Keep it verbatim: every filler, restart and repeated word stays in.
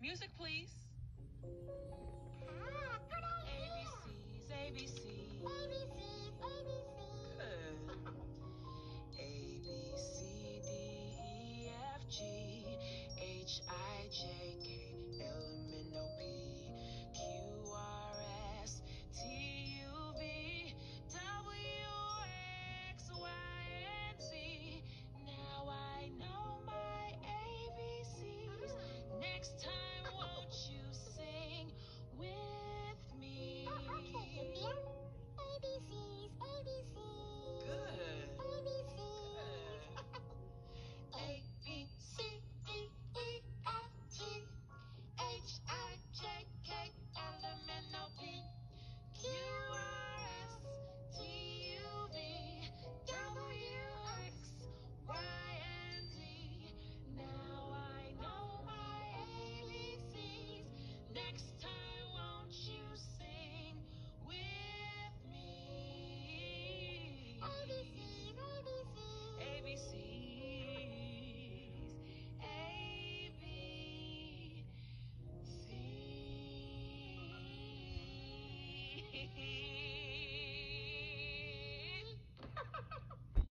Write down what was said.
Music, please. Ah, good idea. A B C's, A B C's. A B C's, A B C's. Good. A, B, C, D, E, F, G, H, I, J, K, L, M, N, O, P, Q, R, S, T, U, V, W, X, Y, and Z. Now I know my A B Cs. Next time, won't you sing with me? Oh, okay, Xavier. A B C's, A B C's. Good. A B C's. A, B, C, D, E, F, G, H, I, J, K, L, M, N, O, P, Q, R, S, T, U, V, W, X, Y, and Z. Now I know my A B Cs. Next time, won't you sing with me? A B C's, A B C's. A B C's, A B C's.